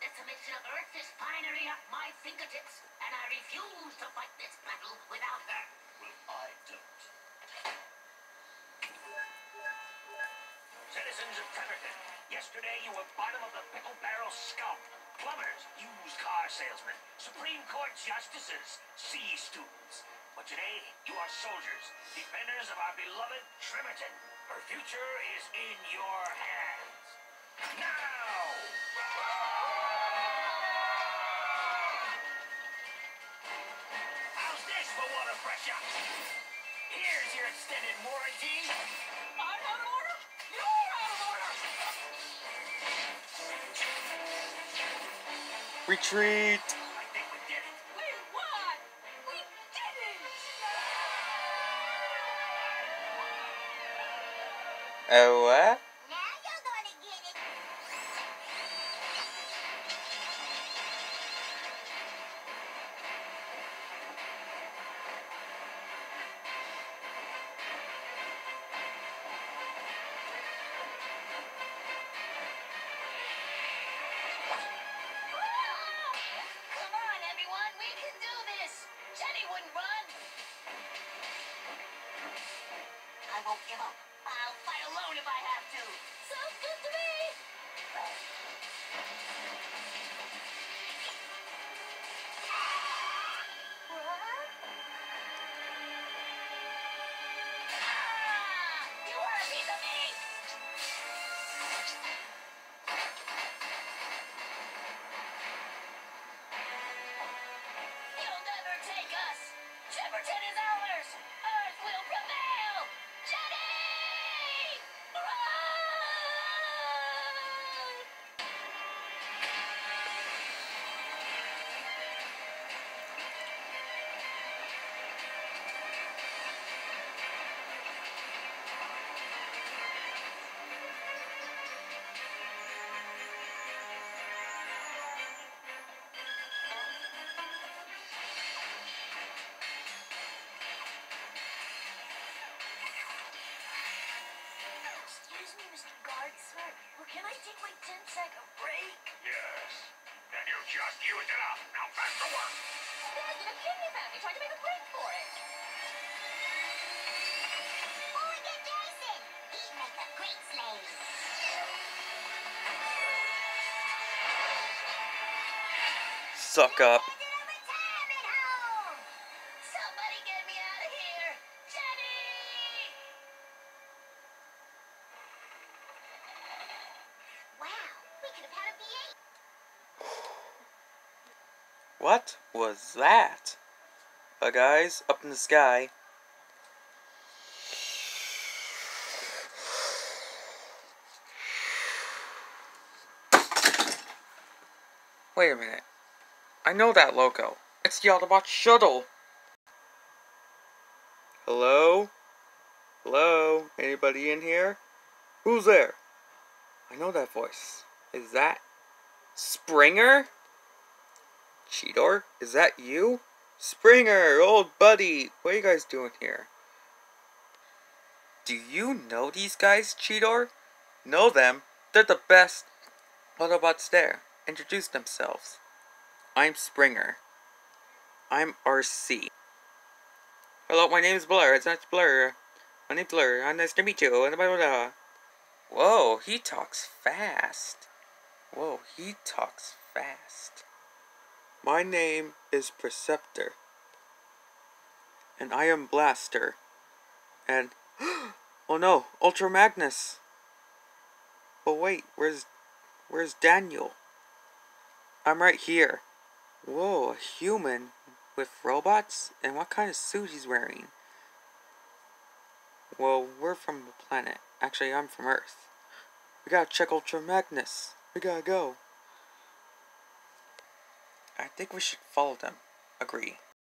The submission of Earth is finally at my fingertips, and I refuse to fight this battle without her. Well, I don't. Citizens of Treverton, yesterday you were bottom of the pickle barrel scum. Plumbers, used car salesmen, Supreme Court justices, sea students. But today, you are soldiers, defenders of our beloved Treverton. Her future is in your hands. Now! How's this for water pressure? Here's your extended warranty. I'm out of order. You're out of order. Retreat! I think we did it. We won! We did it! Oh, what? Now you're gonna get it. Come on, everyone, we can do this. Jenny wouldn't run. I won't give up. I'll fight alone if I have to. Sounds good to me. You are a piece of meat. You'll never take us. Treverton is ours. Earth will prevail. Jenny! Run! Excuse me, Mr. Guard, sir. Well, can I take my 10-second break? Yes. Then you just used it up. Now back to work. Dad, the McKinley family tried to make a break for it. Oh, look at Jason. He'd make a great slave. Suck up. To the retirement home. Somebody get me out of here. Jenny! Wow, we could have had a V8. What was that? Guys, up in the sky. Wait a minute. I know that logo. It's the Autobot shuttle. Hello? Hello? Anybody in here? Who's there? I know that voice. Is that Springer? Cheetor? Is that you? Springer, old buddy. What are you guys doing here? Do you know these guys, Cheetor? Know them? They're the best Autobots there. Introduce themselves. I'm Springer. I'm RC. Hello, my name is Blur. It's not Blur. My name's Blur. Nice to meet you. Whoa, he talks fast. Whoa, he talks fast. My name is Perceptor. And I am Blaster. And oh no, Ultra Magnus. Oh wait, where's Daniel? I'm right here. Whoa, a human with robots? And what kind of suit he's wearing? Well, we're from the planet. Actually, I'm from Earth. We gotta check Ultra Magnus. We gotta go. I think we should follow them. Agree.